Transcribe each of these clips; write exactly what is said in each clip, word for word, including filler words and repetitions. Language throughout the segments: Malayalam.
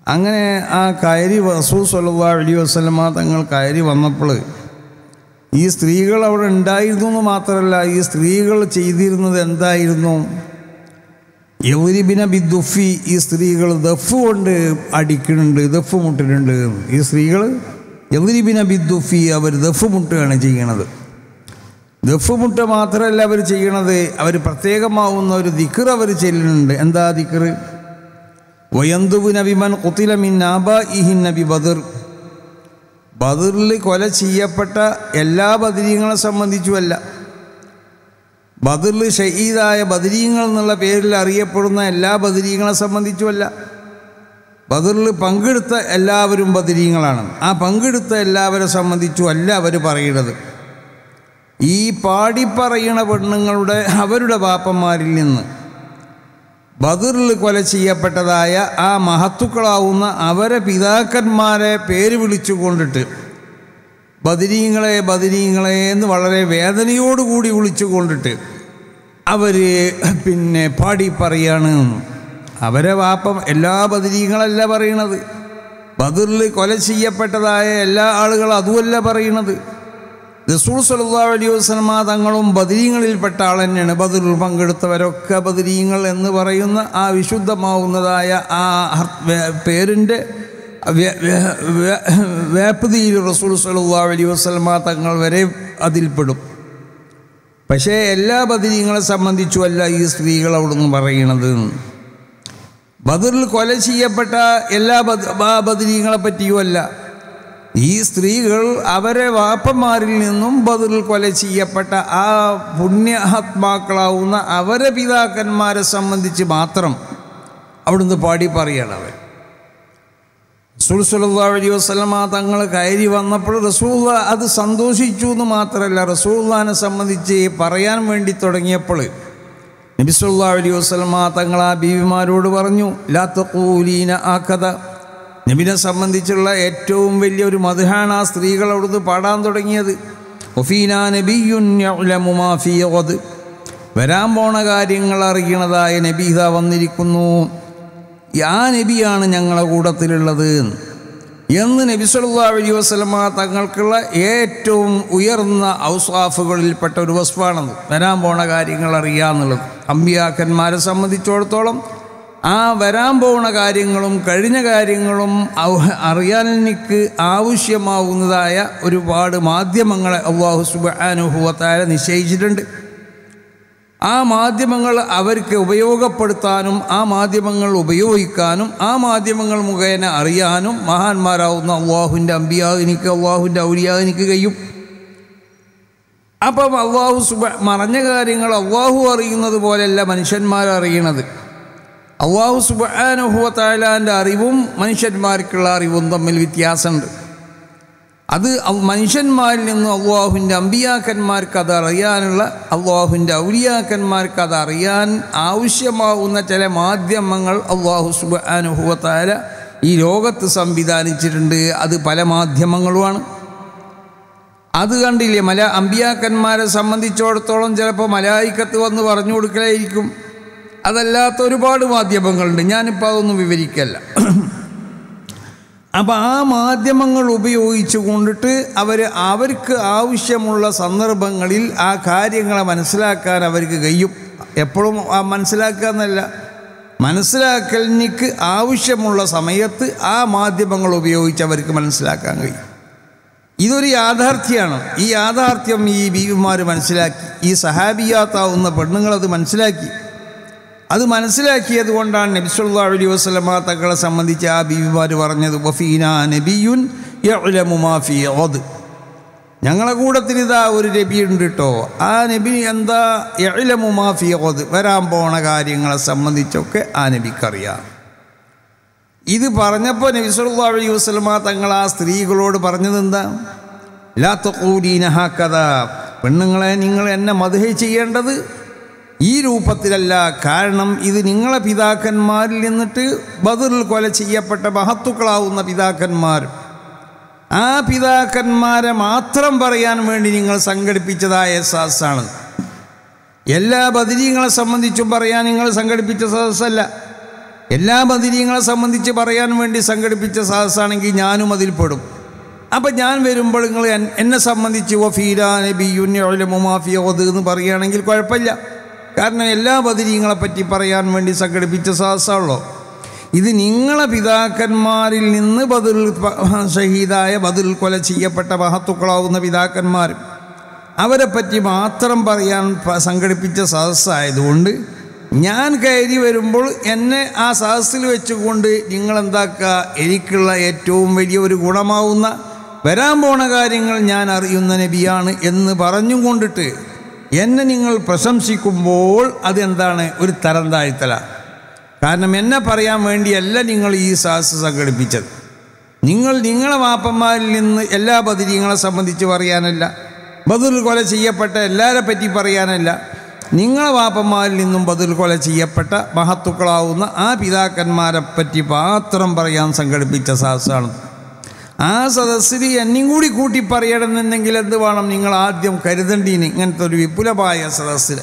അങ്ങനെ ആ കയറി റസൂൽ സ്വല്ലല്ലാഹു അലൈഹി വസല്ലമ തങ്ങൾ കയറി വന്നപ്പോൾ ഈ സ്ത്രീകൾ അവിടെ ഉണ്ടായിരുന്നു എന്ന് മാത്രമല്ല, ഈ സ്ത്രീകൾ ചെയ്തിരുന്നത് എന്തായിരുന്നു? യൗരിബിന ബിദ്ദുഫി, ഈ സ്ത്രീകൾ ദഫ് കൊണ്ട് അടിക്കുന്നുണ്ട്, ദഫ് മുട്ടുന്നുണ്ട്. ഈ സ്ത്രീകൾ യൗരിബിന ബിദ്ദുഫി, അവർ ദഫ് മുട്ടുകയാണ് ചെയ്യണത്. ദഫ് മുട്ട മാത്രമല്ല അവർ ചെയ്യണത്, അവർ പ്രത്യേകമാവുന്ന ഒരു ദിക്ർ അവർ ചെല്ലുന്നുണ്ട്. എന്താ ദിക്ർ? വയന്തുബു നബിമൻ ഖുതില മിൻ ആബാഇഹി നബി ബദർ, ബദറിൽ കൊല ചെയ്യപ്പെട്ട എല്ലാ ബദരീങ്ങളെ സംബന്ധിച്ചുമല്ല, ബദറിൽ ഷഹീദായ ബദരീങ്ങൾ എന്നുള്ള പേരിൽ അറിയപ്പെടുന്ന എല്ലാ ബദരീങ്ങളെ സംബന്ധിച്ചുമല്ല, ബദറിൽ പങ്കെടുത്ത എല്ലാവരും ബദരീങ്ങളാണ്. ആ പങ്കെടുത്ത എല്ലാവരെ സംബന്ധിച്ചുമല്ല അവർ പറയുന്നത്. ഈ പാടിപ്പറയണ പെണ്ണുങ്ങളുടെ അവരുടെ ബാപ്പന്മാരിൽ നിന്ന് ബദറിൽ കൊല ചെയ്യപ്പെട്ടതായ ആ മഹത്തുക്കളാവുന്ന അവരെ പിതാക്കന്മാരെ പേര് വിളിച്ചു കൊണ്ടിട്ട് ബദരീങ്ങളെ ബദരീങ്ങളെ എന്ന് വളരെ വേദനയോടുകൂടി വിളിച്ചു കൊണ്ടിട്ട് അവർ പിന്നെ പാടി പറയാണ്. അവരെ വാപ്പം എല്ലാ ബദരീങ്ങളല്ല പറയണത്, ബദറിൽ കൊല ചെയ്യപ്പെട്ടതായ എല്ലാ ആളുകളും അതുമല്ല പറയണത്. റസൂൽ സ്വല്ലല്ലാഹു അലൈഹി വസല്ലമ തങ്ങളും ബദരീങ്ങളിൽപ്പെട്ട ആൾ തന്നെയാണ്. ബദറിൽ പങ്കെടുത്തവരൊക്കെ ബദരീങ്ങൾ എന്ന് പറയുന്ന ആ വിശുദ്ധമാവുന്നതായ ആ പേരിൻ്റെ വ്യാപ്തിയിൽ റസൂൽ സ്വല്ലല്ലാഹു അലൈഹി വസല്ലമ തങ്ങൾ വരെ അതിൽപ്പെടും. പക്ഷേ എല്ലാ ബദരീങ്ങളെ സംബന്ധിച്ചുമല്ല ഈ സ്ത്രീകൾ അവിടുന്ന് പറയണത്. ബദറിൽ കൊല ചെയ്യപ്പെട്ട എല്ലാ ബദരീങ്ങളെ പറ്റിയുമല്ല, ഈ സ്ത്രീകൾ അവരെ വാപ്പന്മാരിൽ നിന്നും ബദറിൽ കൊല ചെയ്യപ്പെട്ട ആ പുണ്യാത്മാക്കളാവുന്ന അവരെ പിതാക്കന്മാരെ സംബന്ധിച്ച് മാത്രം അവിടുന്ന് പാടി പറയണം. അവർ റസൂൽ സ്വല്ലല്ലാഹു അലൈഹി വസല്ലമ തങ്ങൾ കയറി വന്നപ്പോൾ റസൂൽ അത് സന്തോഷിച്ചു എന്ന് മാത്രമല്ല, റസൂലിനെ സംബന്ധിച്ച് പറയാൻ വേണ്ടി തുടങ്ങിയപ്പോൾ നബി സല്ലല്ലാഹു അലൈഹി വസല്ലമ തങ്ങൾ ആ ബീവിമാരോട് പറഞ്ഞു, ലാ തഖൂലീന ആകദ. നബിനെ സംബന്ധിച്ചുള്ള ഏറ്റവും വലിയൊരു മദ്ഹാണ് ആ സ്ത്രീകൾ അവിടുന്ന് പാടാൻ തുടങ്ങിയത്. വഫീനാ നബിയ്യുൻ യഅലമു മാ ഫീ ഗദ്, വരാൻ പോണ കാര്യങ്ങൾ അറിയണതായ നബി ഇതാ വന്നിരിക്കുന്നു, ആ നബിയാണ് ഞങ്ങളെ കൂട്ടത്തിലുള്ളത് എന്ന് നബി സല്ലല്ലാഹു അലൈഹി വസല്ലമ തങ്ങൾക്കുള്ള ഏറ്റവും ഉയർന്ന ഔസാഫുകളിൽപ്പെട്ട ഒരു വസ്ഫാണത്. വരാൻ പോണ കാര്യങ്ങൾ അറിയാന്നുള്ളത്. അമ്പിയാക്കന്മാരെ സംബന്ധിച്ചിടത്തോളം ആ വരാൻ പോകുന്ന കാര്യങ്ങളും കഴിഞ്ഞ കാര്യങ്ങളും അറിയാൻ എനിക്ക് ആവശ്യമാവുന്നതായ ഒരുപാട് മാധ്യമങ്ങളെ അല്ലാഹു സുബ്ഹാനഹു വ തആല നിശ്ചയിച്ചിട്ടുണ്ട്. ആ മാധ്യമങ്ങൾ അവർക്ക് ഉപയോഗപ്പെടുത്താനും ആ മാധ്യമങ്ങൾ ഉപയോഗിക്കാനും ആ മാധ്യമങ്ങൾ മുഖേന അറിയാനും മഹാന്മാരാവുന്ന അല്ലാഹുവിൻ്റെ അമ്പിയാ എനിക്ക് അല്ലാഹുവിൻ്റെ ഔലിയാ എനിക്ക് കഴിയും. അപ്പം അല്ലാഹു സുബ മറഞ്ഞ കാര്യങ്ങൾ അല്ലാഹു അറിയുന്നത് പോലെയല്ല മനുഷ്യന്മാരറിയണത്. അല്ലാഹു സുബ്ഹാനഹു വ തആലാൻ്റെ അറിവും മനുഷ്യന്മാർക്കുള്ള അറിവും തമ്മിൽ വ്യത്യാസമുണ്ട്. അത് മനുഷ്യന്മാരിൽ നിന്ന് അല്ലാഹുവിൻ്റെ അമ്പിയാക്കന്മാർക്ക് അത് അറിയാനുള്ള, അല്ലാഹുവിൻ്റെ ഔലിയാക്കന്മാർക്ക് അത് അറിയാൻ ആവശ്യമാവുന്ന ചില മാധ്യമങ്ങൾ അല്ലാഹു സുബ്ഹാനഹു വ തആല ഈ ലോകത്ത് സംവിധാനിച്ചിട്ടുണ്ട്. അത് പല മാധ്യമങ്ങളുമാണ്. അത് കണ്ടില്ലേ, മല അമ്പിയാക്കന്മാരെ സംബന്ധിച്ചിടത്തോളം ചിലപ്പോൾ മലായിക്കത്ത് വന്ന് പറഞ്ഞു കൊടുക്കലായിരിക്കും. അതല്ലാത്ത ഒരുപാട് മാധ്യമങ്ങളുണ്ട്, ഞാനിപ്പോൾ അതൊന്നും വിവരിക്കല്ല. അപ്പം ആ മാധ്യമങ്ങൾ ഉപയോഗിച്ചു കൊണ്ടിട്ട് അവർ അവർക്ക് ആവശ്യമുള്ള സന്ദർഭങ്ങളിൽ ആ കാര്യങ്ങളെ മനസ്സിലാക്കാൻ അവർക്ക് കഴിയും. എപ്പോഴും മനസ്സിലാക്കുക എന്നല്ല, മനസ്സിലാക്കലിനിക്ക് ആവശ്യമുള്ള സമയത്ത് ആ മാധ്യമങ്ങൾ ഉപയോഗിച്ച് അവർക്ക് മനസ്സിലാക്കാൻ കഴിയും. ഇതൊരു യാഥാർത്ഥ്യമാണ്. ഈ യാഥാർത്ഥ്യം ഈ ബീവിമാർ മനസ്സിലാക്കി, ഈ സഹാബിയാത്താവുന്ന പെണ്ണുങ്ങളത് മനസ്സിലാക്കി. അത് മനസ്സിലാക്കിയത് കൊണ്ടാണ് നബി സല്ലല്ലാഹു അലൈഹി വസല്ലമ തങ്ങളെ സംബന്ധിച്ച് ആ ബീവിമാർ പറഞ്ഞത്, വഫീനാ നബിയുൻ യഅലമു മാ ഫീ ഗദ്, ഞങ്ങളെ കൂട്ടത്തിൽ ഇതാ ഒരു നബി ഉണ്ട് കേട്ടോ. ആ നബി എന്താ? യഅലമു മാ ഫീ ഗദ്, വരാൻ പോണ കാര്യങ്ങളെ സംബന്ധിച്ചൊക്കെ ആ നബിക്കറിയാം. ഇത് പറഞ്ഞപ്പോൾ നബി സല്ലല്ലാഹു അലൈഹി വസല്ലമ തങ്ങൾ ആ സ്ത്രീകളോട് പറഞ്ഞത് എന്താ? ലാ തഖൂലീന ഹകദാ, പെണ്ണുങ്ങളെ നിങ്ങൾ എന്നെ മദ്ഹ് ചെയ്യേണ്ടത് ഈ രൂപത്തിലല്ല. കാരണം ഇത് നിങ്ങളെ പിതാക്കന്മാരിൽ നിന്നിട്ട് ബദറിൽ കൊല ചെയ്യപ്പെട്ട മഹത്തുക്കളാവുന്ന പിതാക്കന്മാർ, ആ പിതാക്കന്മാരെ മാത്രം പറയാൻ വേണ്ടി നിങ്ങൾ സംഘടിപ്പിച്ചതായ സദസ്സാണ്. എല്ലാ ബദരീങ്ങളെ സംബന്ധിച്ചും പറയാൻ നിങ്ങൾ സംഘടിപ്പിച്ച സദസ്സല്ല. എല്ലാ ബദരീങ്ങളെ സംബന്ധിച്ച് പറയാൻ വേണ്ടി സംഘടിപ്പിച്ച സദസ്സാണെങ്കിൽ ഞാനും അതിൽ പെടും. അപ്പം ഞാൻ വരുമ്പോൾ നിങ്ങൾ എന്നെ സംബന്ധിച്ച് വഫീല നബിയുമാഫിയോത് എന്ന് പറയുകയാണെങ്കിൽ കുഴപ്പമില്ല. കാരണം എല്ലാ ബദരീങ്ങളെ പറ്റി പറയാൻ വേണ്ടി സംഘടിപ്പിച്ച സദസ്സാണല്ലോ. ഇത് നിങ്ങളെ പിതാക്കന്മാരിൽ നിന്ന് ബദർ ഷഹീദായ ബദർ കൊല ചെയ്യപ്പെട്ട മഹത്തുക്കളാവുന്ന പിതാക്കന്മാർ അവരെ പറ്റി മാത്രം പറയാൻ സംഘടിപ്പിച്ച സദസ്സായതുകൊണ്ട് ഞാൻ കയറി വരുമ്പോൾ എന്നെ ആ സദസ്സിൽ വെച്ചുകൊണ്ട് നിങ്ങളെന്താക്കുക, എനിക്കുള്ള ഏറ്റവും വലിയ ഒരു ഗുണമാവുന്ന വരാൻ പോണ കാര്യങ്ങൾ ഞാൻ അറിയുന്ന നബിയാണ് എന്ന് പറഞ്ഞും കൊണ്ടിട്ട് എന്നെ നിങ്ങൾ പ്രശംസിക്കുമ്പോൾ അതെന്താണ്, ഒരു തരം താഴ്ത്തല. കാരണം എന്നെ പറയാൻ വേണ്ടിയല്ല നിങ്ങൾ ഈ സദസ്സ് സംഘടിപ്പിച്ചത്. നിങ്ങൾ നിങ്ങളെ വാപ്പന്മാരിൽ നിന്ന് എല്ലാ ബദരീങ്ങളെ സംബന്ധിച്ച് പറയാനല്ല, ബദർ കൊല ചെയ്യപ്പെട്ട എല്ലാവരെ പറ്റി പറയാനല്ല, നിങ്ങളെ വാപ്പന്മാരിൽ നിന്നും ബദർ കൊല ചെയ്യപ്പെട്ട മഹത്തുക്കളാവുന്ന ആ പിതാക്കന്മാരെ പറ്റി മാത്രം പറയാൻ സംഘടിപ്പിച്ച സദസ്സാണ്. ആ സദസ്സിൽ എന്നെയും കൂടി കൂട്ടി പറയണമെന്നുണ്ടെങ്കിൽ എന്ത് വേണം, നിങ്ങൾ ആദ്യം കരുതണ്ടീന് ഇങ്ങനത്തെ ഒരു വിപുലമായ സദസ്സിൽ.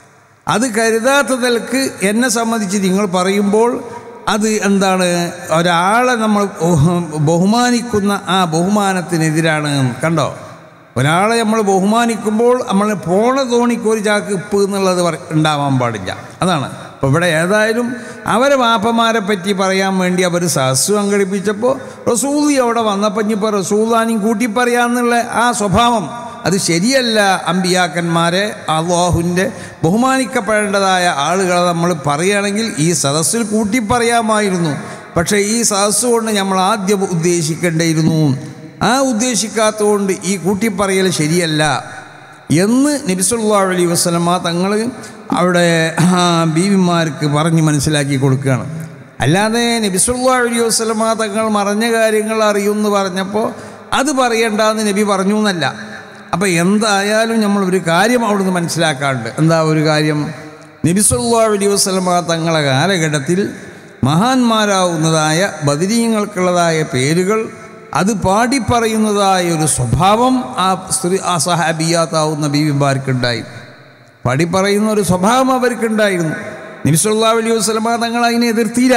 അത് കരുതാത്തതൽക്ക് എന്നെ സംബന്ധിച്ച് നിങ്ങൾ പറയുമ്പോൾ അത് എന്താണ്, ഒരാളെ നമ്മൾ ബഹുമാനിക്കുന്ന ആ ബഹുമാനത്തിനെതിരാണ്. കണ്ടോ, ഒരാളെ നമ്മൾ ബഹുമാനിക്കുമ്പോൾ നമ്മൾ പോണ തോണിക്ക് ഒരു ചാക്ക് ഇപ്പ് എന്നുള്ളത് ഉണ്ടാവാൻ പാടില്ല. അതാണ് അപ്പോൾ ഇവിടെ ഏതായാലും അവരെ വാപ്പമാരെ പറ്റി പറയാൻ വേണ്ടി അവർ സദസ്സ് സംഘടിപ്പിച്ചപ്പോൾ റസൂലി അവിടെ വന്നപ്പോൾ ഇനിയിപ്പോൾ റസൂലാനും കൂട്ടി പറയാമെന്നുള്ള ആ സ്വഭാവം അത് ശരിയല്ല. അമ്പിയാക്കന്മാരെ അല്ലാഹുവിൻ്റെ ബഹുമാനിക്കപ്പെടേണ്ടതായ ആളുകളെ നമ്മൾ പറയുകയാണെങ്കിൽ ഈ സദസ്സിൽ കൂട്ടി പറയാമായിരുന്നു. പക്ഷേ ഈ സദസ്സ് കൊണ്ട് നമ്മൾ ആദ്യം ഉദ്ദേശിക്കേണ്ടിയിരുന്നു. ആ ഉദ്ദേശിക്കാത്തതുകൊണ്ട് ഈ കൂട്ടിപ്പറയൽ ശരിയല്ല എന്ന് നബി സല്ലല്ലാഹു അലൈഹി വസല്ലമ തങ്ങൾ അവിടെ ബീവിമാർക്ക് പറഞ്ഞ് മനസ്സിലാക്കി കൊടുക്കുകയാണ്. അല്ലാതെ നബി സല്ലല്ലാഹു അലൈഹി വസല്ലമ തങ്ങൾ മറഞ്ഞ കാര്യങ്ങൾ അറിയുമെന്ന് പറഞ്ഞപ്പോൾ അത് പറയണ്ടെന്ന് നബി പറഞ്ഞു എന്നല്ല. അപ്പോൾ എന്തായാലും നമ്മൾ ഒരു കാര്യം അവിടുന്ന് മനസ്സിലാക്കാറുണ്ട്. എന്താ ഒരു കാര്യം, നബി സല്ലല്ലാഹു അലൈഹി വസല്ലമ തങ്ങളെ കാലഘട്ടത്തിൽ മഹാന്മാരാവുന്നതായ ബദരീങ്ങൾക്കുള്ളതായ പേരുകൾ അത് പാടിപ്പറയുന്നതായ ഒരു സ്വഭാവം ആ സ്ത്രീ ആ സഹാബിയാത്താവുന്ന ബീവിമാർക്കുണ്ടായി. പാടിപ്പറയുന്ന ഒരു സ്വഭാവം അവർക്കുണ്ടായിരുന്നു. നബി സല്ലല്ലാഹു അലൈഹി വസല്ലമ തങ്ങൾ അതിനെ എതിർത്തില്ല.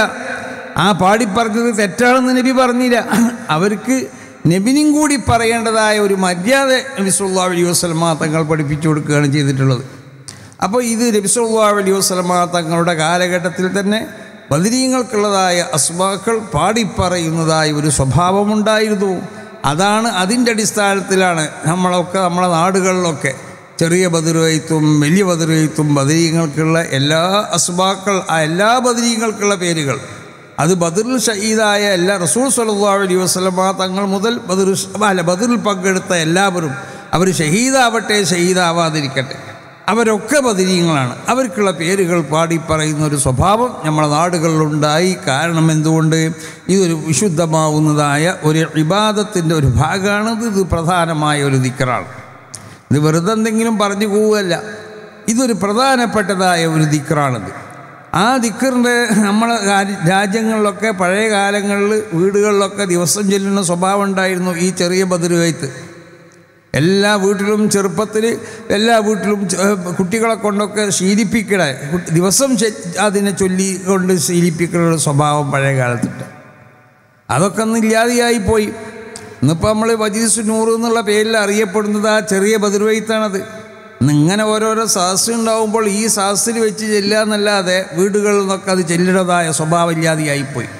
ആ പാടിപ്പറഞ്ഞത് തെറ്റാണെന്ന് നബി പറഞ്ഞില്ല. അവർക്ക് നബിനും കൂടി പറയേണ്ടതായ ഒരു മര്യാദ നബി സല്ലല്ലാഹു അലൈഹി വസല്ലമ തങ്ങൾ പഠിപ്പിച്ചു കൊടുക്കുകയാണ് ചെയ്തിട്ടുള്ളത്. അപ്പോൾ ഇത് നബി സല്ലല്ലാഹു അലൈഹി വസല്ലമ തങ്ങളുടെ കാലഘട്ടത്തിൽ തന്നെ ബദരീങ്ങൾക്കുള്ളതായ അസ്മാക്കൾ പാടിപ്പറയുന്നതായ ഒരു സ്വഭാവമുണ്ടായിരുന്നു. അതാണ് അതിൻ്റെ അടിസ്ഥാനത്തിലാണ് നമ്മളൊക്കെ നമ്മളെ നാടുകളിലൊക്കെ ചെറിയ ബദറുവെയ്ത്തും വലിയ ബദറുവെയ്ത്തും ബദരീങ്ങൾക്കുള്ള എല്ലാ അസ്മാക്കൾ ആ എല്ലാ ബദരീങ്ങൾക്കുള്ള പേരുകൾ അത് ബദറിൽ ഷഹീദായ എല്ലാ റസൂൽ സ്വല്ലല്ലാഹു അലൈഹി വസല്ലമ തങ്ങൾ മുതൽ ബദർ അല്ല ബദറിൽ പങ്കെടുത്ത എല്ലാവരും അവർ ഷഹീദാവട്ടെ ഷഹീദാവാതിരിക്കട്ടെ അവരൊക്കെ ബദരീങ്ങളാണ്. അവർക്കുള്ള പേരുകൾ പാടിപ്പറയുന്ന ഒരു സ്വഭാവം നമ്മുടെ നാടുകളിലുണ്ടായി. കാരണം എന്തുകൊണ്ട്, ഇതൊരു വിശുദ്ധമാവുന്നതായ ഒരു ഇബാദത്തിൻ്റെ ഒരു ഭാഗമാണ്. ഇത് പ്രധാനമായ ഒരു ദിക്റാണ്. ഇത് വെറുതെ എന്തെങ്കിലും പറഞ്ഞു പോവുകയല്ല, ഇതൊരു പ്രധാനപ്പെട്ടതായ ഒരു ദിക്റാണിത്. ആ ദിക്റിൻ്റെ നമ്മളെ രാജ്യങ്ങളിലൊക്കെ പഴയ കാലങ്ങളിൽ വീടുകളിലൊക്കെ ദിവസം ചൊല്ലുന്ന സ്വഭാവം ഉണ്ടായിരുന്നു. ഈ ചെറിയ ബദറുവെയ്ത്ത് എല്ലാ വീട്ടിലും ചെറുപ്പത്തിൽ എല്ലാ വീട്ടിലും കുട്ടികളെ കൊണ്ടൊക്കെ ശീലിപ്പിക്കണ ദിവസം അതിനെ ചൊല്ലി കൊണ്ട് ശീലിപ്പിക്കുന്ന സ്വഭാവം പഴയ കാലത്തിട്ട് അതൊക്കെ ഒന്നും ഇല്ലാതെയായിപ്പോയി. ഇന്നിപ്പോൾ നമ്മൾ മജ്‌ലിസ് നൂറ് എന്നുള്ള പേരിൽ അറിയപ്പെടുന്നത് ആ ചെറിയ ബദറുവെയ്ത്താണത്. ഇങ്ങനെ ഓരോരോ സദസ്സ് ഉണ്ടാവുമ്പോൾ ഈ സദസ്സിൽ വെച്ച് ചെല്ലുക എന്നല്ലാതെ വീടുകളിൽ നിന്നൊക്കെ അത് ചെല്ലുന്നതായ സ്വഭാവം ഇല്ലാതെയായിപ്പോയി.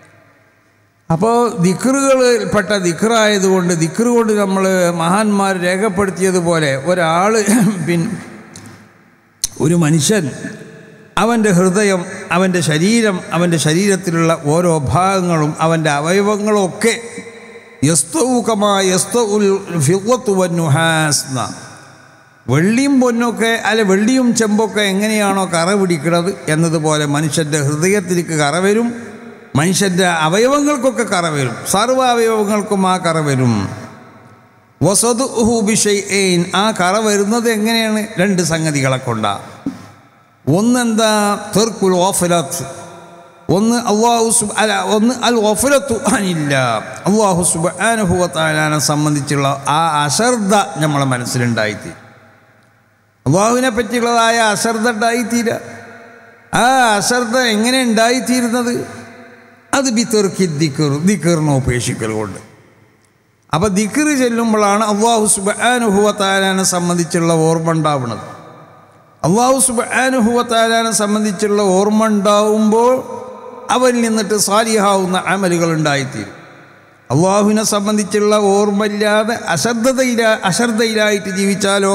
അപ്പോൾ ദിക്റുകളിൽപ്പെട്ട ദിക്റായതുകൊണ്ട് ദിക്റ് കൊണ്ട് നമ്മൾ മഹാന്മാർ രേഖപ്പെടുത്തിയതുപോലെ ഒരാൾ പിന്നെ ഒരു മനുഷ്യൻ അവൻ്റെ ഹൃദയം അവൻ്റെ ശരീരം അവൻ്റെ ശരീരത്തിലുള്ള ഓരോ ഭാഗങ്ങളും അവൻ്റെ അവയവങ്ങളും ഒക്കെ യസ്തഉ കമാ യസ്തഉൽ ഫിദ്ദത്തു വന്നുഹാസ്, വെള്ളിയും പൊന്നൊക്കെ അല്ലെ വെള്ളിയും ചെമ്പൊക്കെ എങ്ങനെയാണോ കറ പിടിക്കുന്നത് എന്നതുപോലെ മനുഷ്യൻ്റെ ഹൃദയത്തിലേക്ക് കറ വരും, മനുഷ്യൻ്റെ അവയവങ്ങൾക്കൊക്കെ കറ വരും, സർവ്വ അവയവങ്ങൾക്കും ആ കറ വരും. വസദുഹു ബിശൈഇൻ, ആ കറ വരുന്നത് എങ്ങനെയാണ്? രണ്ട് സംഗതികളെ കൊണ്ടാണ്. ഒന്നെന്താ? തർക്കുൽ ഗഫലത്ത്, ഒന്ന് അല്ലാഹു സുബ് അല്ല ഒന്ന് അൽ ഗഫലത്തു അനില്ല, അല്ലാഹു സുബ്ഹാനഹു വ തആലയെ സംബന്ധിച്ചുള്ള ആ അശ്രദ്ധ നമ്മളെ മനസ്സിലുണ്ടായിത്തീരും. അല്ലാഹുവിനെ പറ്റിയുള്ളതായ അശ്രദ്ധ ഉണ്ടായിത്തീരുക. ആ അശ്രദ്ധ എങ്ങനെ ഉണ്ടായിത്തീരുന്നത്? അത് ബിത്തർക്ക് ദിക്കർ ദിക്കറിനെ ഉപേക്ഷിക്കൽ കൊണ്ട്. അപ്പോൾ ദിക്കർ ചെല്ലുമ്പോഴാണ് അല്ലാഹു സുബ്ഹാനഹു വ തആലയെ സംബന്ധിച്ചുള്ള ഓർമ്മ ഉണ്ടാവുന്നത്. അല്ലാഹു സുബ്ഹാനഹു വ തആലയെ സംബന്ധിച്ചുള്ള ഓർമ്മ ഉണ്ടാവുമ്പോൾ അവരിൽ നിന്നിട്ട് സാലിഹാവുന്ന അമലുകൾ ഉണ്ടായിത്തീരും. അള്ളാഹുവിനെ സംബന്ധിച്ചുള്ള ഓർമ്മയില്ലാതെ അശ്രദ്ധയില അശ്രദ്ധയിലായിട്ട് ജീവിച്ചാലോ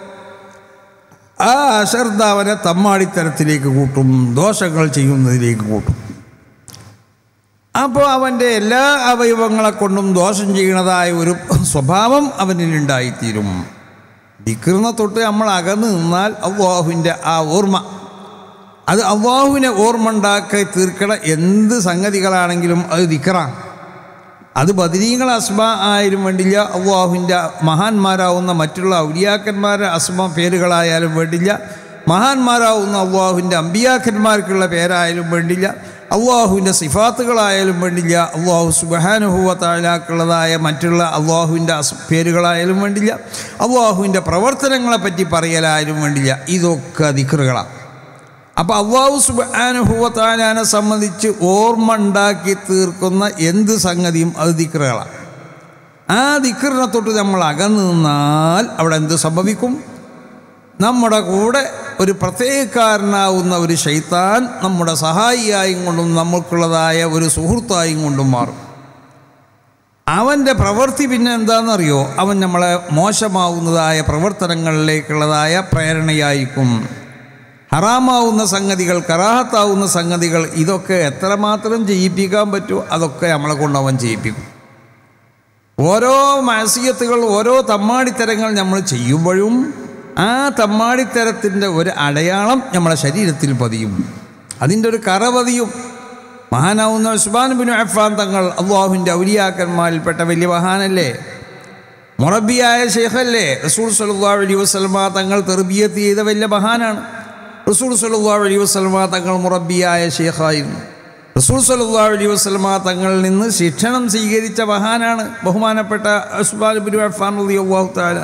ആ അശ്രദ്ധ അവനെ തമ്മാടിത്തരത്തിലേക്ക് കൂട്ടും, ദോഷങ്ങൾ ചെയ്യുന്നതിലേക്ക് കൂട്ടും. അപ്പോൾ അവൻ്റെ എല്ലാ അവയവങ്ങളെ കൊണ്ടും ദോഷം ചെയ്യുന്നതായ ഒരു സ്വഭാവം അവനിലുണ്ടായിത്തീരും. ദിക്റിനെ തൊട്ട് നമ്മൾ അകന്ന് നിന്നാൽ അള്ളാഹുവിൻ്റെ ആ ഓർമ്മ, അത് അള്ളാഹുവിനെ ഓർമ്മ ഉണ്ടാക്കി തീർക്കണ എന്ത് സംഗതികളാണെങ്കിലും അത് ദിക്റാണ്. അത് ബദരീങ്ങൾ അസ്മ ആയാലും വേണ്ടില്ല, അള്ളാഹുവിൻ്റെ മഹാന്മാരാവുന്ന മറ്റുള്ള ഔലിയാക്കന്മാരുടെ അസ്മ പേരുകളായാലും വേണ്ടില്ല, മഹാന്മാരാവുന്ന അള്ളാഹുവിൻ്റെ അമ്പിയാക്കന്മാർക്കുള്ള പേരായാലും വേണ്ടില്ല, അള്ളാഹുവിൻ്റെ സിഫാത്തുകളായാലും വേണ്ടില്ല, അള്ളാഹു സുബ്ഹാനഹു വ തആലക്കുള്ളതായ മറ്റുള്ള അള്ളാഹുവിൻ്റെ അസ് പേരുകളായാലും വേണ്ടില്ല, അള്ളാഹുവിൻ്റെ പ്രവർത്തനങ്ങളെപ്പറ്റി പറയലായാലും വേണ്ടില്ല, ഇതൊക്കെ ദിക്റുകളാണ്. അപ്പോൾ അല്ലാഹു സുബ്ഹാനഹു വ തആലയെ സംബന്ധിച്ച് ഓർമ്മ ഉണ്ടാക്കി തീർക്കുന്ന എന്ത് സംഗതിയും അത് ദിക്റുകളാണ്. ആ ദിക്റിനെ തൊട്ട് നമ്മൾ അകന്നു നിന്നാൽ അവിടെ എന്ത് സംഭവിക്കും? നമ്മുടെ കൂടെ ഒരു പ്രത്യേകക്കാരനാവുന്ന ഒരു ശൈത്താൻ നമ്മുടെ സഹായിയായും കൊണ്ടും നമുക്കുള്ളതായ ഒരു സുഹൃത്തായും കൊണ്ടും മാറും. അവൻ്റെ പ്രവൃത്തി പിന്നെ എന്താണെന്നറിയോ? അവൻ നമ്മളെ മോശമാവുന്നതായ പ്രവർത്തനങ്ങളിലേക്കുള്ളതായ പ്രേരണയായിരിക്കും. ഹറാമാവുന്ന സംഗതികൾ, കറാഹത്താവുന്ന സംഗതികൾ, ഇതൊക്കെ എത്രമാത്രം ചെയ്യിപ്പിക്കാൻ പറ്റുമോ അതൊക്കെ നമ്മളെ കൊണ്ട് അവൻ ചെയ്യിപ്പിക്കും. ഓരോ മഅസിയത്തുകൾ, ഓരോ തമ്മാടിത്തരങ്ങൾ നമ്മൾ ചെയ്യുമ്പോഴും ആ തമ്മാടിത്തരത്തിൻ്റെ ഒരു അടയാളം നമ്മളെ ശരീരത്തിൽ പതിയും, അതിൻ്റെ ഒരു കറ പതിയും. മഹാനാവുന്ന ഉസ്മാൻ ഇബ്നു അഫ്ഫാൻ തങ്ങൾ അള്ളാഹുവിൻ്റെ ഔലിയാക്കന്മാരിൽപ്പെട്ട വലിയ മഹാനല്ലേ, മുറബിയായ ശൈഖല്ലേ. റസൂൽ സ്വല്ലല്ലാഹു അലൈഹി വസല്ലമ തങ്ങൾ തർബിയത്ത് ചെയ്ത വലിയ മഹാനാണ്. റസൂൽ സ്വല്ലല്ലാഹു അലൈഹി വസല്ലമ തങ്ങൾ മുറബിയായ ശൈഖായിരുന്നു. റസൂൽ സ്വല്ലല്ലാഹു അലൈഹി വസല്ലമ തങ്ങളിൽ നിന്ന് ശിക്ഷണം സ്വീകരിച്ച മഹാനാണ് ബഹുമാനപ്പെട്ട ഉസ്മാൻ ഇബ്നു അഫ്ഫാൻ റളിയല്ലാഹു തആല.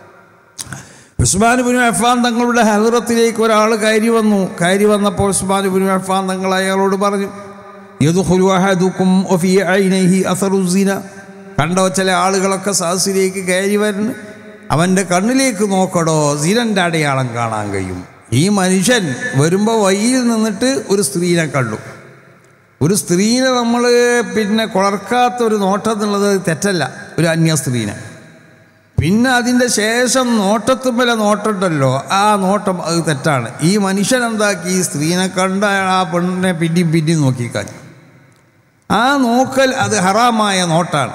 ഉസ്മാൻ ഇബ്നു അഫ്ഫാൻ തങ്ങളുടെ ഹദ്റത്തിലേക്ക് ഒരാൾ കയറി വന്നു. കയറി വന്നപ്പോൾ ഉസ്മാൻ ഇബ്നു അഫ്ഫാൻ തങ്ങൾ അയാളോട് പറഞ്ഞു, യദ്ഖുലു അഹദുക്കും വഫീ ഐനൈഹി അസറു സിന. കണ്ടോ, ചില ആളുകളൊക്കെ സദസ്സിലേക്ക് കയറി വരുന്നു, അവൻ്റെ കണ്ണിലേക്ക് നോക്കടോ, സിനൻ്റെ അടയാളം കാണാൻ കഴിയും. ഈ മനുഷ്യൻ വരുമ്പോൾ വഴിയിൽ നിന്നിട്ട് ഒരു സ്ത്രീനെ കണ്ടു. ഒരു സ്ത്രീനെ നമ്മൾ പിന്നെ കുളർക്കാത്ത ഒരു നോട്ടം എന്നുള്ളത് തെറ്റല്ല, ഒരു അന്യ സ്ത്രീനെ. പിന്നെ അതിൻ്റെ ശേഷം നോട്ടത്തുമ്പല നോട്ടമുണ്ടല്ലോ, ആ നോട്ടം അത് തെറ്റാണ്. ഈ മനുഷ്യൻ എന്താക്കി, ഈ സ്ത്രീനെ കണ്ട ആ പെണ്ണിനെ പിന്നിയും പിന്നിയും നോക്കിക്കാൻ. ആ നോക്കൽ അത് ഹറാമായ നോട്ടാണ്.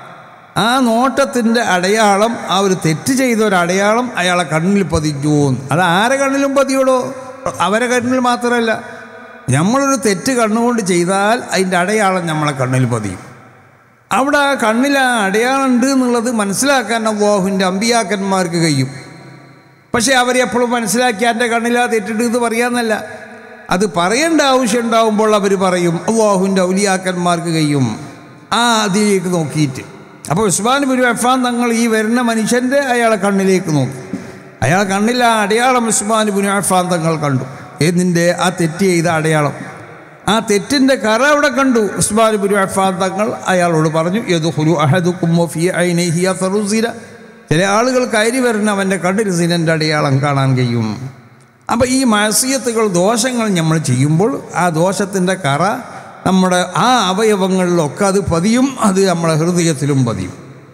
ആ നോട്ടത്തിൻ്റെ അടയാളം, ആ ഒരു തെറ്റ് ചെയ്ത ഒരു അടയാളം അയാളെ കണ്ണിൽ പതിച്ചു. അത് ആരെ കണ്ണിലും പതിയോടോ, അവരെ കണ്ണിൽ മാത്രമല്ല. നമ്മളൊരു തെറ്റ് കണ്ണുകൊണ്ട് ചെയ്താൽ അതിൻ്റെ അടയാളം നമ്മളെ കണ്ണിൽ പതിയും. അവിടെ ആ കണ്ണിൽ ആ അടയാളം ഉണ്ട് എന്നുള്ളത് മനസ്സിലാക്കാൻ അല്ലാഹുവിൻ്റെ അമ്പിയാക്കന്മാർക്ക് കഴിയും. പക്ഷേ അവരെപ്പോഴും മനസ്സിലാക്കി എൻ്റെ കണ്ണിൽ ആ തെറ്റിട്ട് ഇത് പറയാമെന്നല്ല, അത് പറയേണ്ട ആവശ്യം ഉണ്ടാവുമ്പോൾ അവർ പറയും. അല്ലാഹുവിൻ്റെ ഔലിയാക്കന്മാർക്ക് കഴിയും ആ അതിലേക്ക് നോക്കിയിട്ട്. അപ്പോൾ ഉസ്മാൻ ഇബ്നു അഫ്ഫാൻ തങ്ങൾ ഈ വരുന്ന മനുഷ്യൻ്റെ അയാളെ കണ്ണിലേക്ക് നോക്കി. അയാളെ കണ്ണിൽ ആ അടയാളം ഉസ്മാൻ ഇബ്നു അഫ്ഫാൻ തങ്ങൾ കണ്ടു. ഏതിൻ്റെ? ആ തെറ്റ് ചെയ്ത അടയാളം. ആ തെറ്റിൻ്റെ കറ അവിടെ കണ്ടു. ഉസ്മാൻ ഇബ്നു അഫ്ഫാൻ തങ്ങൾ അയാളോട് പറഞ്ഞു, യദ്ഖുലു അഹദുക്കും വഫീ ഐനൈഹി അസറു സിന. ചില ആളുകൾ കയറി വരുന്ന അവൻ്റെ കണ്ണിൽ സിനൻ്റെ അടയാളം കാണാൻ കഴിയും. അപ്പോൾ ഈ മഅസിയത്തുകൾ, ദോഷങ്ങൾ നമ്മൾ ചെയ്യുമ്പോൾ ആ ദോഷത്തിൻ്റെ കറ നമ്മുടെ ആ അവയവങ്ങളിലൊക്കെ അത് പതിയും, അത് നമ്മുടെ ഹൃദയത്തിലും പതിയും.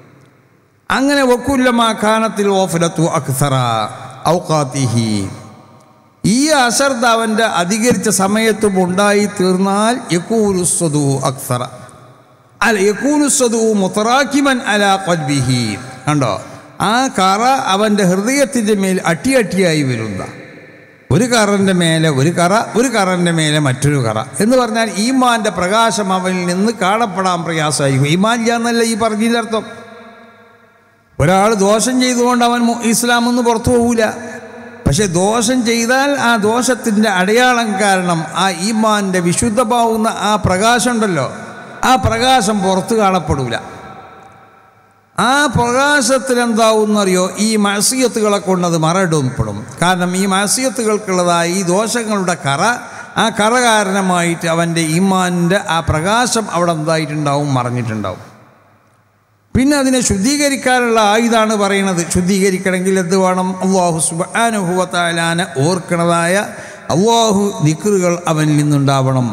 അങ്ങനെ വക്കുല്ലമാ കാനത്തിൽ ഓഫലത്തു അക്സറ ഔഖാത്തിഹി. ഈ അശ്രദ്ധ അവൻ്റെ അധികരിച്ച സമയത്തും ഉണ്ടായി തീർന്നാൽ യകൂനുസ്സദു അക്സറ അല്ല യകൂനുസ്സദു മുതറാക്കിമൻ അലാ ഖൽബിഹി. കണ്ടോ, ആ കറ അവൻ്റെ ഹൃദയത്തിൻ്റെ മേൽ അട്ടിയട്ടിയായി വരുന്ന, ഒരു കറൻ്റെ മേലെ ഒരു കറ, ഒരു കറൻ്റെ മേലെ മറ്റൊരു കറ എന്ന് പറഞ്ഞാൽ ഈമാൻ്റെ പ്രകാശം അവനിൽ നിന്ന് കാണപ്പെടാൻ പ്രയാസമായിരിക്കും. ഈമാൻ ഇല്ലാന്നല്ല ഈ പറഞ്ഞതിൻ്റെ അർത്ഥം. ഒരാൾ ദോഷം ചെയ്തുകൊണ്ട് അവൻ ഇസ്ലാം ഒന്ന് പുറത്തു പോകില്ല. പക്ഷെ ദോഷം ചെയ്താൽ ആ ദോഷത്തിൻ്റെ അടയാളം കാരണം ആ ഈമാൻ്റെ വിശുദ്ധമാവുന്ന ആ പ്രകാശം ഉണ്ടല്ലോ, ആ പ്രകാശം പുറത്ത് കാണപ്പെടില്ല. ആ പ്രകാശത്തിലെന്താവുന്നറിയോ, ഈ മഅസിയത്തുകളെ കൊണ്ടത് മറയിടപ്പെടും. കാരണം ഈ മഅസിയത്തുകൾക്കുള്ളതായ ഈ ദോഷങ്ങളുടെ കറ ആ കറ കാരണമായിട്ട് അവൻ്റെ ഈമാനിൻ്റെ ആ പ്രകാശം അവിടെ എന്തായിട്ടുണ്ടാവും, മറഞ്ഞിട്ടുണ്ടാവും. പിന്നെ അതിനെ ശുദ്ധീകരിക്കാനുള്ള ആയുധമാണ് പറയുന്നത്. ശുദ്ധീകരിക്കണമെങ്കിൽ എന്ത് വേണം? അല്ലാഹു സുബ്ഹാനഹു വ തആലാനെ ഓർക്കണതായ അല്ലാഹു ദിക്റുകൾ അവനിൽ നിന്നുണ്ടാവണം.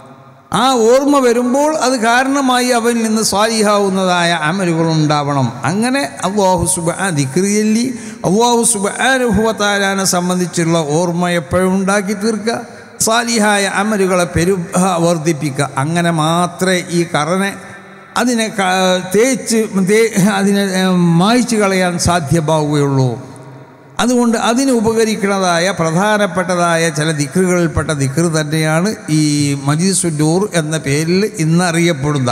ആ ഓർമ്മ വരുമ്പോൾ അത് കാരണമായി അവനിൽ നിന്ന് സ്വാലിഹാവുന്നതായ അമലുകൾ ഉണ്ടാവണം. അങ്ങനെ അല്ലാഹു സുബ്ഹാന ദിക്ർ ചൊല്ലി അല്ലാഹു സുബ്ഹാനഹു വ തആലാനെ സംബന്ധിച്ചുള്ള ഓർമ്മ എപ്പോഴും ഉണ്ടാക്കി തീർക്കുക, സ്വാലിഹായ അമലുകളെ പെരു വർദ്ധിപ്പിക്കുക. അങ്ങനെ മാത്രമേ ഈ കറനെ അതിനെ തേച്ച് അതിനെ മായ്ച്ചു കളയാൻ സാധ്യമാവുകയുള്ളൂ. അതുകൊണ്ട് അതിന് ഉപകരിക്കുന്നതായ പ്രധാനപ്പെട്ടതായ ചില ദിക്റുകളിൽപ്പെട്ട ദിക്ർ തന്നെയാണ് ഈ മജ്ലിസുന്നൂർ എന്ന പേരിൽ ഇന്നറിയപ്പെടുന്ന.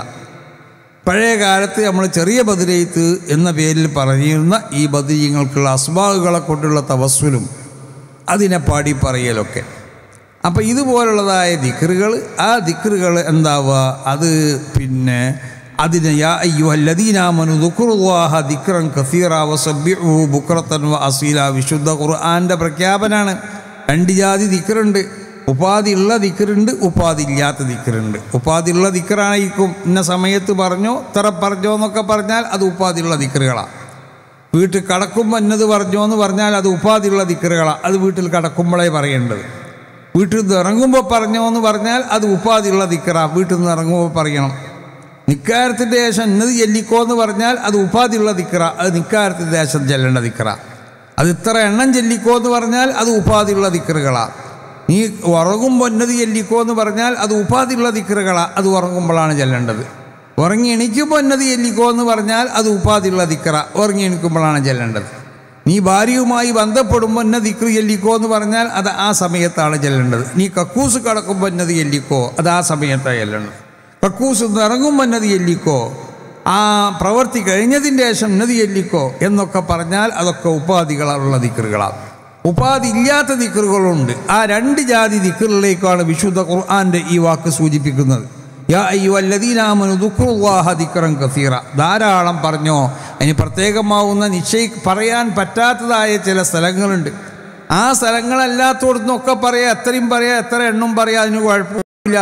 പഴയ കാലത്ത് നമ്മൾ ചെറിയ ബദരീത്ത് എന്ന പേരിൽ പറഞ്ഞിരുന്ന ഈ ബദരീങ്ങൾക്കുള്ള അസ്ബാഹുകളെ കൊണ്ടുള്ള തവസ്സുലും അതിനെ പാടി പറയലൊക്കെ. അപ്പോൾ ഇതുപോലുള്ളതായ ദിക്റുകൾ, ആ ദിക്റുകൾ എന്താവുക, അത് പിന്നെ അതിന് യാ അയ്യുഹല്ലദീന ആമനൂ ദുക്റുല്ലാഹ ദിക്റൻ കസീറ വസബ്ബിഹു ബുക്റതൻ വ അസീല വിശുദ്ധ ഖുർആൻ്റെ പ്രഖ്യാപനാണ്. രണ്ട് ജാതി ദിക്റുണ്ട്. ഉപാധി ഉള്ള ദിക്റുണ്ട്, ഉപാധി ഇല്ലാത്ത ദിക്റുണ്ട്. ഉപാധി ഉള്ള ദിക്റായിരിക്കും ഇന്ന സമയത്ത് പറഞ്ഞോ ഇത്ര പറഞ്ഞോ എന്നൊക്കെ പറഞ്ഞാൽ അത് ഉപാധി ഉള്ള ദിക്റുകളാണ്. വീട്ടിൽ കടക്കുമ്പോൾ എന്നത് പറഞ്ഞോ എന്ന് പറഞ്ഞാൽ അത് ഉപാധി ഉള്ള ദിക്റുകളാണ്. അത് വീട്ടിൽ കടക്കുമ്പോഴേ പറയേണ്ടത്. വീട്ടിൽ നിന്ന് ഇറങ്ങുമ്പോൾ പറഞ്ഞോ എന്ന് പറഞ്ഞാൽ അത് ഉപാധി ഉള്ള ദിക്റാണ്. വീട്ടിൽ നിന്ന് ഇറങ്ങുമ്പോൾ പറയണം. നിക്കാരത്തിൻ്റെ ശേഷം ഇന്നത് ചെല്ലിക്കോ എന്ന് പറഞ്ഞാൽ അത് ഉപാധിയുള്ള ദിക്റ, അത് നിക്കാരത്തിൻ്റെ ശേഷം ചെല്ലേണ്ട ദിക്റ. അത് ഇത്ര എണ്ണം ചെല്ലിക്കോ എന്ന് പറഞ്ഞാൽ അത് ഉപാധിയുള്ള ദിക്റുകളാണ്. നീ ഉറങ്ങുമ്പോൾ ഇന്നത് ചെല്ലിക്കോ എന്ന് പറഞ്ഞാൽ അത് ഉപാധിയുള്ള ദിക്റുകളാണ്. അത് ഉറങ്ങുമ്പോഴാണ് ചെല്ലേണ്ടത്. ഉറങ്ങി എണീക്കുമ്പോൾ ഇന്നത് ചെല്ലിക്കോ എന്ന് പറഞ്ഞാൽ അത് ഉപാധിയുള്ള ദിക്റ, ഉറങ്ങി എണീക്കുമ്പോഴാണ് ചെല്ലേണ്ടത്. നീ ഭാര്യയുമായി ബന്ധപ്പെടുമ്പോൾ ഇന്ന ദിക്റ് ചെല്ലിക്കോ എന്ന് പറഞ്ഞാൽ അത് ആ സമയത്താണ് ചെല്ലേണ്ടത്. നീ കക്കൂസ് കടക്കുമ്പോൾ ഇന്നത് ചെല്ലിക്കോ, അത് ആ സമയത്താണ് ചെല്ലേണ്ടത്. കക്കൂസ് ഇറങ്ങുമ്പോൾ നദി ചെല്ലിക്കോ, ആ പ്രവൃത്തി കഴിഞ്ഞതിൻ്റെ ശേഷം നദി ചെല്ലിക്കോ എന്നൊക്കെ പറഞ്ഞാൽ അതൊക്കെ ഉപാധികളുള്ള ദിക്റുകളാണ്. ഉപാധി ഇല്ലാത്ത ദിക്റുകളുണ്ട്. ആ രണ്ട് ജാതി ദിക്റിലേക്കാണ് വിശുദ്ധ ഖുർആൻ്റെ ഈ വാക്ക് സൂചിപ്പിക്കുന്നത്. യാ അയ്യുഹല്ലദീന ആമനൂ ദുക്റുല്ലാഹ ദിക്റൻ കസീറ. ധാരാളം പറഞ്ഞോ. അതിന് പ്രത്യേകമാവുന്ന നിശ്ചയി പറയാൻ പറ്റാത്തതായ ചില സ്ഥലങ്ങളുണ്ട്. ആ സ്ഥലങ്ങളല്ലാത്തോടത്തൊക്കെ പറയാം, എത്രയും പറയാം, എത്ര എണ്ണം പറയാം, അതിന് കുഴപ്പമില്ല.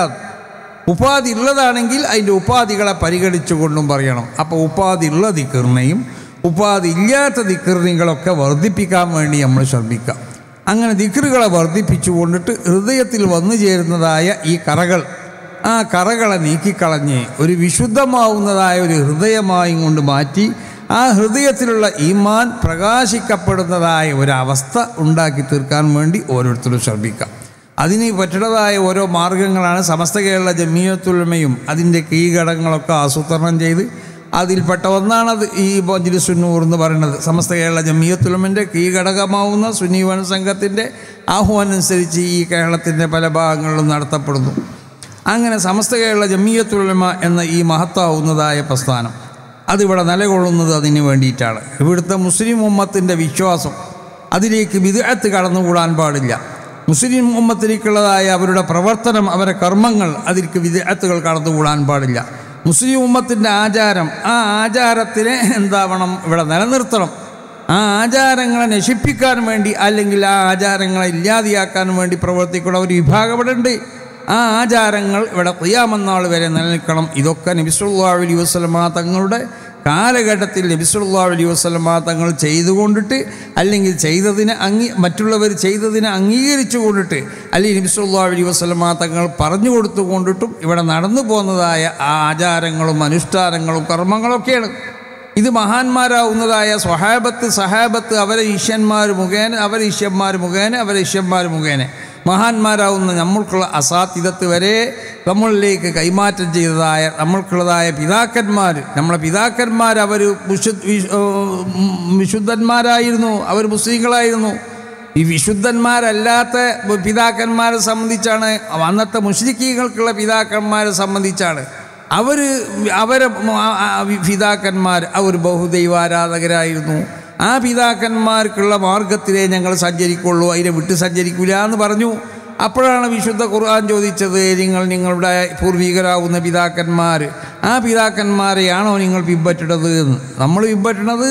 ഉപാധി ഉള്ളതാണെങ്കിൽ അതിൻ്റെ ഉപാധികളെ പരിഗണിച്ചു കൊണ്ടും പറയണം. അപ്പോൾ ഉപാധി ഉള്ള ദിക്റിനെയും ഉപാധി ഇല്ലാത്ത ദിക്റിനെകളൊക്കെ വർദ്ധിപ്പിക്കാൻ വേണ്ടി നമ്മൾ ശ്രമിക്കാം. അങ്ങനെ ദിക്റുകളെ വർദ്ധിപ്പിച്ചു കൊണ്ടിട്ട് ഹൃദയത്തിൽ വന്നു ചേരുന്നതായ ഈ കറകൾ, ആ കറകളെ നീക്കിക്കളഞ്ഞ് ഒരു വിശുദ്ധമാവുന്നതായ ഒരു ഹൃദയമായും കൊണ്ട് മാറ്റി ആ ഹൃദയത്തിലുള്ള ഈമാൻ പ്രകാശിക്കപ്പെടുന്നതായ ഒരവസ്ഥ ഉണ്ടാക്കി തീർക്കാൻ വേണ്ടി ഓരോരുത്തരും ശ്രമിക്കാം. അതിന് പറ്റുന്നതായ ഓരോ മാർഗങ്ങളാണ് സമസ്ത കേരള ജമിയത്തുൽ ഉലമയും അതിൻ്റെ കീഴ്ഘടകങ്ങളൊക്കെ ആസൂത്രണം ചെയ്ത് അതിൽപ്പെട്ട ഒന്നാണത് ഈ മജ്ലിസുന്നൂർ എന്ന് പറയുന്നത്. സമസ്ത കേരള ജമിയത്തുൽ ഉലമയുടെ കീഴ്ഘടകമാവുന്ന സുന്നി വൻ സംഘത്തിൻ്റെ ആഹ്വാനം അനുസരിച്ച് ഈ കേരളത്തിൻ്റെ പല ഭാഗങ്ങളിലും നടത്തപ്പെടുന്നു. അങ്ങനെ സമസ്ത കേരള ജമിയത്തുൽ ഉലമ എന്ന ഈ മഹത്താവുന്നതായ പ്രസ്ഥാനം അതിവിടെ നിലകൊള്ളുന്നത് അതിന് വേണ്ടിയിട്ടാണ്. ഇവിടുത്തെ മുസ്ലിം ഉമ്മത്തിൻ്റെ വിശ്വാസം അതിലേക്ക് ബിദ്അത്ത് കടന്നുകൂടാൻ പാടില്ല. മുസ്ലിം ഉമ്മത്തിലേക്കുള്ളതായ അവരുടെ പ്രവർത്തനം, അവരുടെ കർമ്മങ്ങൾ, അതിലേക്ക് വിദ്അത്തുകൾ കടന്നുകൂടാൻ പാടില്ല. മുസ്ലിം ഉമ്മത്തിൻ്റെ ആചാരം, ആ ആചാരത്തിനെ എന്താവണം, ഇവിടെ നിലനിർത്തണം. ആ ആചാരങ്ങളെ നശിപ്പിക്കാൻ വേണ്ടി അല്ലെങ്കിൽ ആ ആചാരങ്ങളെ ഇല്ലാതെയാക്കാൻ വേണ്ടി പ്രവർത്തിക്കുന്ന ഒരു വിഭാഗം ഇവിടെ ഉണ്ട്. ആ ആചാരങ്ങൾ ഇവിടെ ഖിയാമത്ത് നാൾ വരെ നിലനിൽക്കണം. ഇതൊക്കെ നബി സല്ലല്ലാഹു അലൈഹി വസല്ലമ തങ്ങളുടെ കാലഘട്ടത്തിൽ നബി സല്ലല്ലാഹു അലൈഹി വസല്ലമ തങ്ങൾ ചെയ്തുകൊണ്ടിട്ട് അല്ലെങ്കിൽ ചെയ്തതിനെ അംഗീ മറ്റുള്ളവർ ചെയ്തതിനെ അംഗീകരിച്ചു കൊണ്ടിട്ട് അല്ലെങ്കിൽ നബി സല്ലല്ലാഹു അലൈഹി വസല്ലമ തങ്ങൾ പറഞ്ഞു കൊടുത്തുകൊണ്ടിട്ടും ഇവിടെ നടന്നു പോകുന്നതായ ആ ആചാരങ്ങളും അനുഷ്ഠാനങ്ങളും കർമ്മങ്ങളൊക്കെയാണ്. ഇത് മഹാന്മാരാവുന്നതായ സ്വഹാബത്ത് സഹാബത്ത് അവരെ ഈശ്വന്മാർ മുഖേന അവരെ ഈശ്വന്മാർ മുഖേന അവരെ ഈശ്വന്മാർ മുഖേന മഹാന്മാരാവുന്ന നമ്മൾക്കുള്ള അസാധ്യതത്ത് വരെ നമ്മളിലേക്ക് കൈമാറ്റം ചെയ്തതായ നമ്മൾക്കുള്ളതായ പിതാക്കന്മാർ, നമ്മളെ പിതാക്കന്മാർ അവർ വിശുദ്ധന്മാരായിരുന്നു, അവർ മുസ്ലിങ്ങളായിരുന്നു. ഈ വിശുദ്ധന്മാരല്ലാത്ത പിതാക്കന്മാരെ സംബന്ധിച്ചാണ്, അന്നത്തെ മുശ്രിക്കീകൾക്കുള്ള പിതാക്കന്മാരെ സംബന്ധിച്ചാണ് അവർ അവരെ പിതാക്കന്മാർ അവർ ബഹുദൈവാരാധകരായിരുന്നു. ആ പിതാക്കന്മാർക്കുള്ള മാർഗത്തിലേ ഞങ്ങൾ സഞ്ചരിക്കുള്ളൂ, അതിനെ വിട്ട് സഞ്ചരിക്കില്ല എന്ന് പറഞ്ഞു. അപ്പോഴാണ് വിശുദ്ധ ഖുർആൻ ചോദിച്ചത്, നിങ്ങൾ നിങ്ങളുടെ പൂർവികരാകുന്ന പിതാക്കന്മാർ, ആ പിതാക്കന്മാരെയാണോ നിങ്ങൾ പിൻപറ്റുന്നത് എന്ന്. നമ്മൾ പിൻപറ്റുന്നത്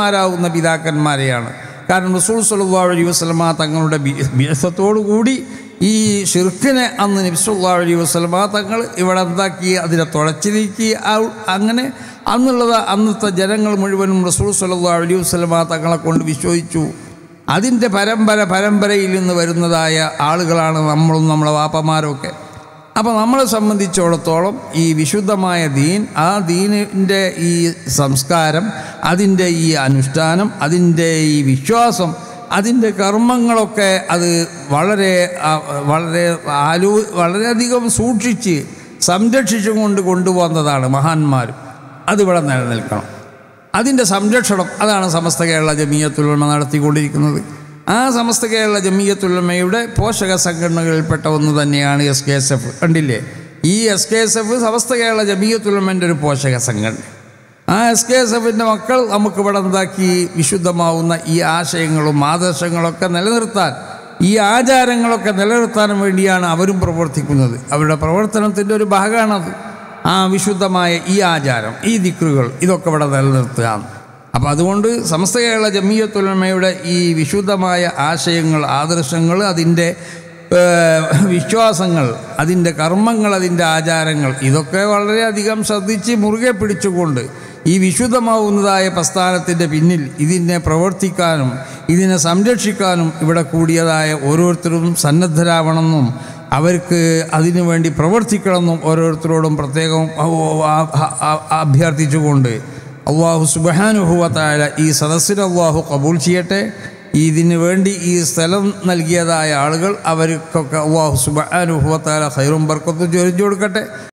വിശുദ്ധന്മാരാകുന്ന പിതാക്കന്മാരെയാണ്. കാരണം റസൂൽ സ്വല്ലല്ലാഹു അലൈഹി വസല്ലമ തങ്ങളുടെ ബിഅസത്തോടു കൂടി ഈ ഷിർക്കിനെ അന്ന് നബി സല്ലല്ലാഹു അലൈഹി വസല്ലമ തങ്ങൾ ഇവിടെ എന്താക്കി, അതിനെ തുളച്ചു നീക്കി. അങ്ങനെ അന്നുള്ളത് അന്നത്തെ ജനങ്ങൾ മുഴുവനും റസൂൽ സല്ലല്ലാഹു അലൈഹി വസല്ലമ തങ്ങളെ കൊണ്ട് വിശ്വസിച്ചു. അതിൻ്റെ പരമ്പര പരമ്പരയിൽ നിന്ന് വരുന്നതായ ആളുകളാണ് നമ്മളും നമ്മളെ വാപ്പമാരൊക്കെ. അപ്പോൾ നമ്മളെ സംബന്ധിച്ചിടത്തോളം ഈ വിശുദ്ധമായ ദീൻ, ആ ദീനിൻ്റെ ഈ സംസ്കാരം, അതിൻ്റെ ഈ അനുഷ്ഠാനം, അതിൻ്റെ ഈ വിശ്വാസം, അതിൻ്റെ കർമ്മങ്ങളൊക്കെ അത് വളരെ വളരെ ആലോ വളരെയധികം സൂക്ഷിച്ച് സംരക്ഷിച്ചും കൊണ്ട് കൊണ്ടുപോകുന്നതാണ് മഹാന്മാർ. അതിവിടെ നിലനിൽക്കണം. അതിൻ്റെ സംരക്ഷണം അതാണ് സമസ്ത കേരള ജമിയത്തുൽ ഉലമ നടത്തിക്കൊണ്ടിരിക്കുന്നത്. ആ സമസ്ത കേരള ജമിയത്തുൽ ഉലമയുടെ പോഷക സംഘടനകളിൽപ്പെട്ട ഒന്ന് തന്നെയാണ് എസ് കെ എസ് എഫ്. കണ്ടില്ലേ, ഈ S K S F Samastha Kerala Jamiyyathul ഉലമൻ്റെ ഒരു പോഷക സംഘടന. ആ എസ് കെ എസ് എഫിൻ്റെ മക്കൾ നമുക്കിവിടെ എന്താക്കി, വിശുദ്ധമാവുന്ന ഈ ആശയങ്ങളും ആദർശങ്ങളൊക്കെ നിലനിർത്താൻ, ഈ ആചാരങ്ങളൊക്കെ നിലനിർത്താനും വേണ്ടിയാണ് അവരും പ്രവർത്തിക്കുന്നത്. അവരുടെ പ്രവർത്തനത്തിൻ്റെ ഒരു ഭാഗമാണത്. ആ വിശുദ്ധമായ ഈ ആചാരം, ഈ ദിക്റുകൾ, ഇതൊക്കെ ഇവിടെ നിലനിർത്തുക. അപ്പോൾ അതുകൊണ്ട് സമസ്ത കേരള ജമിയത്തുൽ ഉലമയുടെ ഈ വിശുദ്ധമായ ആശയങ്ങൾ, ആദർശങ്ങൾ, അതിൻ്റെ വിശ്വാസങ്ങൾ, അതിൻ്റെ കർമ്മങ്ങൾ, അതിൻ്റെ ആചാരങ്ങൾ, ഇതൊക്കെ വളരെയധികം ശ്രദ്ധിച്ച് മുറുകെ പിടിച്ചുകൊണ്ട് ഈ വിശുദ്ധമാവുന്നതായ പ്രസ്ഥാനത്തിൻ്റെ പിന്നിൽ ഇതിനെ പ്രവർത്തിക്കാനും ഇതിനെ സംരക്ഷിക്കാനും ഇവിടെ കൂടിയതായ ഓരോരുത്തരും സന്നദ്ധരാവണമെന്നും അവർക്ക് അതിനു വേണ്ടി പ്രവർത്തിക്കണമെന്നും ഓരോരുത്തരോടും പ്രത്യേകം അഭ്യർത്ഥിച്ചുകൊണ്ട് അല്ലാഹു സുബ്ഹാനഹു വ തആല ഈ സദസ്സിനെ അല്ലാഹു കബൂൽ ചെയ്യട്ടെ. ഇതിനു വേണ്ടി ഈ സ്ഥലം നൽകിയതായ ആളുകൾ അവർക്കൊക്കെ അല്ലാഹു സുബ്ഹാനഹു വ തആല ഖൈറും ബർക്കത്തും ചൊരിഞ്ഞു കൊടുക്കട്ടെ.